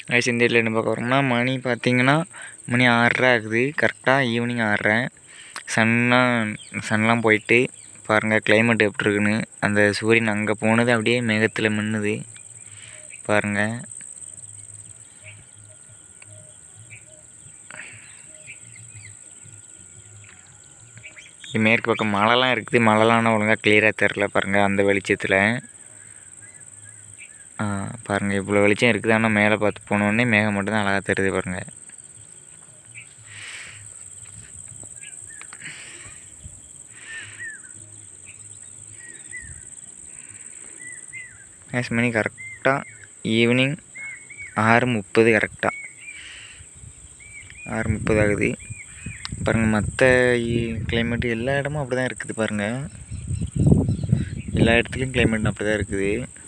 Guys இந்த வீட்டில் என்ன பார்க்க வரோம்னா மணி பார்த்தீங்கன்னா மணி 6:30 ஆகுது. கரெக்டாக ஈவினிங் 6:30. சன்லாம் போயிட்டு பாருங்கள் கிளைமேட் எப்படி இருக்குன்னு. அந்த சூரியன் அங்கே போனது அப்படியே மேகத்தில் மின்னுது பாருங்கள். மேற்கு பக்கம் மழைலாம் இருக்குது. மழைலாம் ஒழுங்காக கிளியராக தெரில பாருங்கள் அந்த வெளிச்சத்தில். பாருங்கள் இவ்வளோ வெளிச்சம் இருக்குது. ஆனால் மேலே பார்த்து போனோடனே மேகம் மட்டும்தான் அழகாக தெரியுது பாருங்கள். மணி கரெக்டாக ஈவினிங் 6:30 கரெக்டாக 6:30 ஆகுது பாருங்கள். மற்ற கிளைமேட்டு எல்லா இடமும் அப்படி தான் இருக்குது பாருங்கள். எல்லா இடத்துலையும் கிளைமேட் அப்படி தான் இருக்குது.